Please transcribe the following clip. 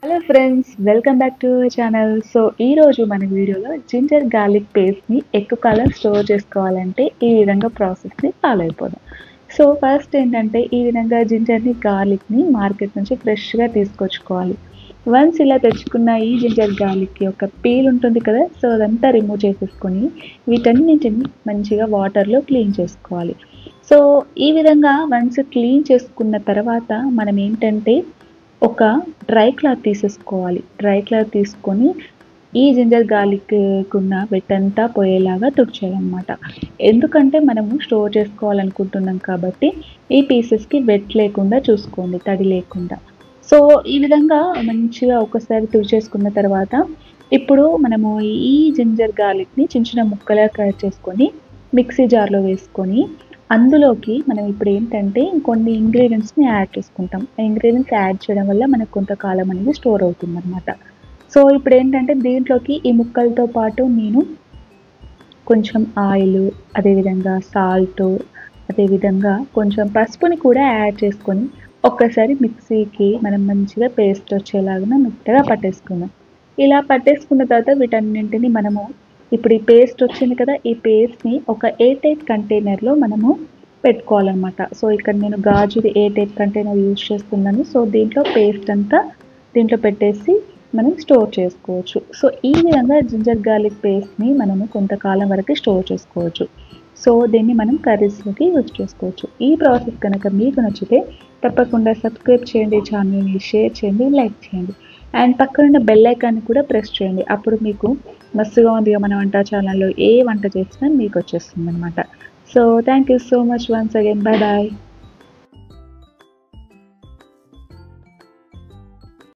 Hello friends, welcome back to our channel. So ఈరోజు మన వీడియోలో జింజర్ గార్లిక్ పేస్ట్ని ఎక్కువ కాలం స్టోర్ చేసుకోవాలంటే ఈ విధంగా ప్రాసెస్ని ఫాలో అయిపోదాం. సో ఫస్ట్ ఏంటంటే ఈ విధంగా జింజర్ని గార్లిక్ని మార్కెట్ నుంచి ఫ్రెష్గా తీసుకొచ్చుకోవాలి. వన్స్ ఇలా తెచ్చుకున్న ఈ జింజర్ గార్లిక్ యొక్క పీల్ ఉంటుంది కదా, సో అదంతా రిమూవ్ చేసేసుకొని వీటన్నింటిని మంచిగా వాటర్లో క్లీన్ చేసుకోవాలి. సో ఈ విధంగా వన్స్ క్లీన్ చేసుకున్న తర్వాత మనం ఏంటంటే ఒక డ్రై క్లాత్ తీసేసుకోవాలి. డ్రై క్లాత్ తీసుకొని ఈ జింజర్ గార్లిక్కున్న వెట్టంతా పోయేలాగా తుడిచేయాలన్నమాట. ఎందుకంటే మనము స్టోర్ చేసుకోవాలనుకుంటున్నాం కాబట్టి ఈ పీసెస్కి వెట్ లేకుండా చూసుకోండి, తడి లేకుండా. సో ఈ విధంగా మంచిగా ఒకసారి తుడిచేసుకున్న తర్వాత ఇప్పుడు మనము ఈ జింజర్ గార్లిక్ని చిన్న చిన్న ముక్కలుగా కట్ చేసుకొని మిక్సీ జార్లో వేసుకొని అందులోకి మనం ఇప్పుడు ఏంటంటే కొన్ని ఇంగ్రీడియంట్స్ని యాడ్ చేసుకుంటాం. ఆ ఇంగ్రీడియంట్స్ యాడ్ చేయడం వల్ల మనకు కొంతకాలం అనేది స్టోర్ అవుతుందన్నమాట. సో ఇప్పుడు ఏంటంటే దీంట్లోకి ఈ ముక్కలతో పాటు నేను కొంచెం ఆయిల్, అదేవిధంగా సాల్ట్, అదేవిధంగా కొంచెం పసుపుని కూడా యాడ్ చేసుకొని ఒక్కసారి మిక్సీకి మనం మంచిగా పేస్ట్ వచ్చేలాగా మెత్తగా పట్టేసుకుందాం. ఇలా పట్టేసుకున్న తర్వాత వీటన్నింటిని మనము ఇప్పుడు ఈ పేస్ట్ వచ్చింది కదా, ఈ పేస్ట్ని ఒక ఎయిర్ టైట్ కంటైనర్లో మనము పెట్టుకోవాలన్నమాట. సో ఇక్కడ నేను గాజుది ఎయిర్ టైట్ కంటైనర్ యూజ్ చేస్తున్నాను. సో దీంట్లో పేస్ట్ అంతా దీంట్లో పెట్టేసి మనం స్టోర్ చేసుకోవచ్చు. సో ఈ విధంగా జింజర్ గార్లిక్ పేస్ట్ని మనము కొంతకాలం వరకు స్టోర్ చేసుకోవచ్చు. సో దీన్ని మనం కర్రీస్లోకి యూజ్ చేసుకోవచ్చు. ఈ ప్రాసెస్ కనుక మీకు నచ్చితే తప్పకుండా సబ్స్క్రైబ్ చేయండి, ఛానల్ని షేర్ చేయండి, లైక్ చేయండి అండ్ పక్కనున్న బెల్ ఐకాన్ని కూడా ప్రెస్ చేయండి. అప్పుడు మీకు మస్తుగా ఉందిగా మన వంట ఛానల్లో ఏ వంట చేసినా మీకు వచ్చేస్తుంది అనమాట. So thank you so much once again. Bye bye.